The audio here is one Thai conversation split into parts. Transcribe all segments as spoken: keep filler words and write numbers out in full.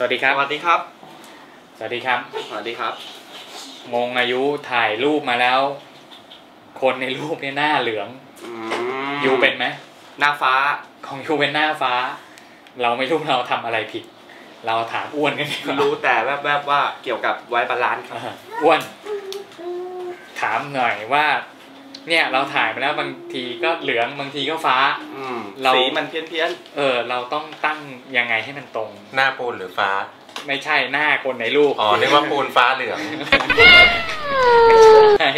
วัสดีครับสวัสดีครับสวัสดีครับสวัสดีครับมงอายุถ่ายรูปมาแล้วคนในรูปเนี่ยหน้าเหลืองยูเป็นไหมหน้าฟ้าของยูเป็นหน้าฟ้าเราไม่รู้เราทำอะไรผิดเราถามอ้วนกันดีกว่ารู้แต่แวบๆว่าเกี่ยวกับไว้บาลานซ์ครับอ้วนถามหน่อยว่าเนี่ยเราถ่ายมาแล้วบางทีก็เหลืองบางทีก็ฟ้าสีมันเพี้ยนเพี้ยนเออเราต้องตั้งยังไงให้มันตรงหน้าปูนหรือฟ้าไม่ใช่หน้าคนในรูปอ๋อนึกว่าปูนฟ้าเหลืองใช่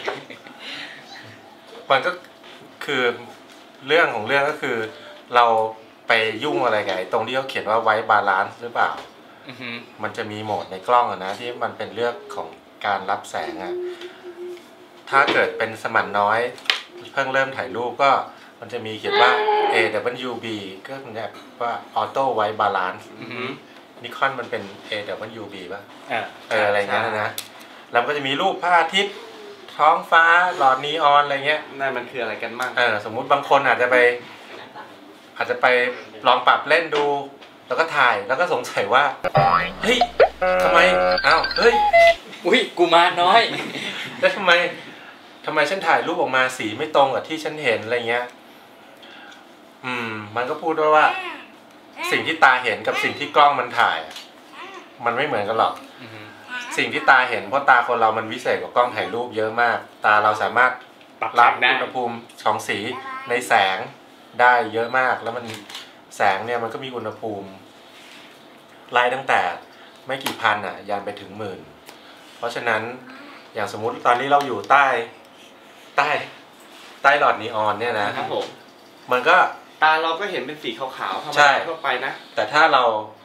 มันก็คือเรื่องของเรื่องก็คือเราไปยุ่งอะไรกับตรงที่เขาเขียนว่าไว้บาลานซ์หรือเปล่ามันจะมีโหมดในกล้องอะนะที่มันเป็นเรื่องของการรับแสงอะถ้าเกิดเป็นสมั่นน้อยเพิ่งเริ่มถ่ายรูปก็มันจะมีเขียนว่า เอ ดับเบิลยู บี ก็เนี่ยว่า Auto White Balance นิคอนมันเป็น เอ ดับเบิลยู บี ป่ะเอออะไรเงี้ยนะแล้วก็จะมีรูปพระอาทิตย์ท้องฟ้าหลอดนีออนอะไรเงี้ยนั่นมันคืออะไรกันบ้างเออสมมุติบางคนอาจจะไปอาจจะไปลองปรับเล่นดูแล้วก็ถ่ายแล้วก็สงสัยว่าเฮ้ยทำไมอ้าวเฮ้ยอุ้ยกูมาน้อยแล้วทำไมทำไมฉันถ่ายรูปออกมาสีไม่ตรงกับที่ฉันเห็นอะไรเงี้ยอืมมันก็พูดด้วยว่าสิ่งที่ตาเห็นกับสิ่งที่กล้องมันถ่ายมันไม่เหมือนกันหรอกสิ่งที่ตาเห็นเพราะตาคนเรามันวิเศษกว่ากล้องถ่ายรูปเยอะมากตาเราสามารถรับอุณหภูมิของสีในแสงได้เยอะมากแล้วมันแสงเนี่ยมันก็มีอุณหภูมิไล่ตั้งแต่ไม่กี่พันอ่ะยันไปถึงหมื่นเพราะฉะนั้นอย่างสมมุติตอนนี้เราอยู่ใต้ใต้ใต้หลอดนีออนเนี่ยนะครับผมมันก็ตาเราก็เห็นเป็นสีขาวๆธรรมดาทั่วไปนะแต่ถ้าเรา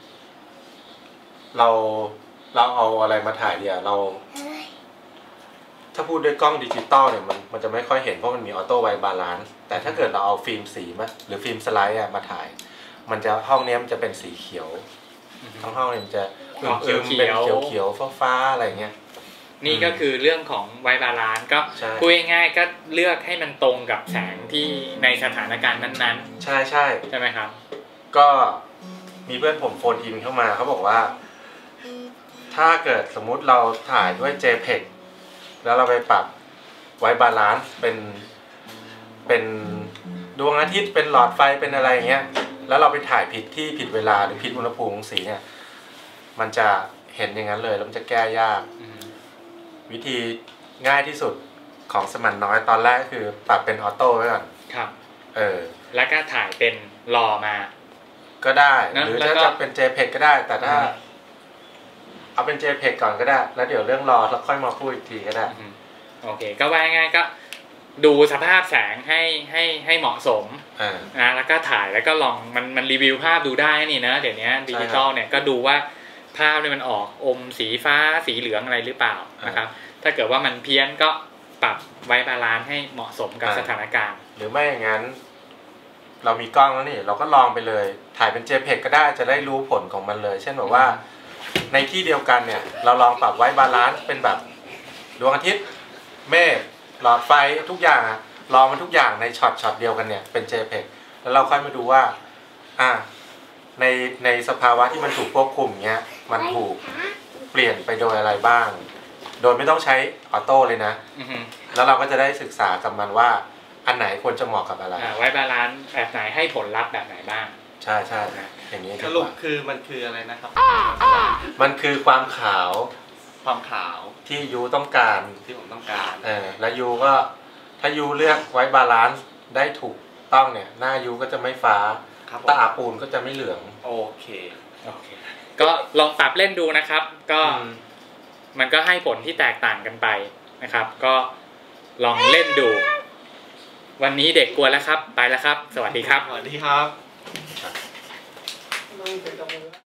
เราเราเอาอะไรมาถ่ายเดียวเราถ้าพูดด้วยกล้องดิจิตอลเนี่ยมันมันจะไม่ค่อยเห็นเพราะมันมีออโต้ไวบาลานซ์แต่ถ้าเกิดเราเอาฟิล์มสีมาหรือฟิล์มสไลด์มาถ่ายมันจะห้องนี้มันจะเป็นสีเขียวทั้งห้องเนี่ยมันจะเขียวเป็นเขียวเขียวฟ้าๆอะไรเงี้ยนี่ก็คือเรื่องของไวบาลานซ์ก็พูดง่ายๆก็เลือกให้มันตรงกับแสงที่ในสถานการณ์นั้นๆใช่ใช่ใช่ไหมครับก็มีเพื่อนผมโฟนอินเข้ามาเขาบอกว่าถ้าเกิดสมมุติเราถ่ายด้วย เจ พี อี จี แล้วเราไปปรับไวบาลานซ์เป็นเป็นดวงอาทิตย์เป็นหลอดไฟเป็นอะไรเงี้ยแล้วเราไปถ่ายผิดที่ผิดเวลาหรือผิดอุณหภูมิของสีเนี่ยมันจะเห็นอย่างนั้นเลยแล้วมันจะแก้ยากวิธีง่ายที่สุดของสมั่นน้อยตอนแรกคือปรับเป็นออโต้ไว้ก่อนครับเออแล้วก็ถ่ายเป็นรอมาก็ได้หรือถ้าจะเป็น เจ พี อี จี ก็ได้แต่ถ้าเอาเป็น เจ พี อี จี ก่อนก็ได้แล้วเดี๋ยวเรื่องรอแล้วค่อยมาพูดอีกทีก็ได้โอเคก็ว่าง่ายก็ดูสภาพแสงให้ให้ให้เหมาะสมนะแล้วก็ถ่ายแล้วก็ลองมันมันรีวิวภาพดูได้นี่นะเดี๋ยวนี้ดิจิตอลเนี่ยก็ดูว่าภาพเนี่ยมันออกอมสีฟ้าสีเหลืองอะไรหรือเปล่านะครับถ้าเกิดว่ามันเพี้ยนก็ปรับไว้บาลานซ์ให้เหมาะสมกับสถานการณ์หรือไม่อย่างนั้นเรามีกล้องแล้วนี่เราก็ลองไปเลยถ่ายเป็น เจ พี อี จี ก็ได้จะได้รู้ผลของมันเลยเช่นแบบว่าในที่เดียวกันเนี่ยเราลองปรับไว้บาลานซ์เป็นแบบดวงอาทิตย์เมฆหลอดไฟทุกอย่างลองมันทุกอย่างในช็อตช็อตเดียวกันเนี่ยเป็น เจ พี อี จี แล้วเราค่อยมาดูว่าอ่าในในสภาวะที่มันถูกควบคุมเงี้ยมันถูกเปลี่ยนไปโดยอะไรบ้างโดยไม่ต้องใช้ออโต้เลยนะแล้วเราก็จะได้ศึกษากับมันว่าอันไหนควรจะเหมาะกับอะไรไว้บาลานซ์แบบไหนให้ผลลัพธ์แบบไหนบ้างใช่ใช่อย่างนี้สรุปคือมันคืออะไรนะครับมันคือความขาวความขาวที่ยูต้องการที่ผมต้องการเออแล้วยูก็ถ้ายูเลือกไว้บาลานซ์ได้ถูกต้องเนี่ยหน้ายูก็จะไม่ฟ้าตาปูนก็จะไม่เหลืองโอเคโอเคก็ลองปรับเล่นดูนะครับก็มันก็ให้ผลที่แตกต่างกันไปนะครับก็ลองเล่นดูวันนี้เด็กกลัวแล้วครับไปแล้วครับสวัสดีครับสวัสดีครับ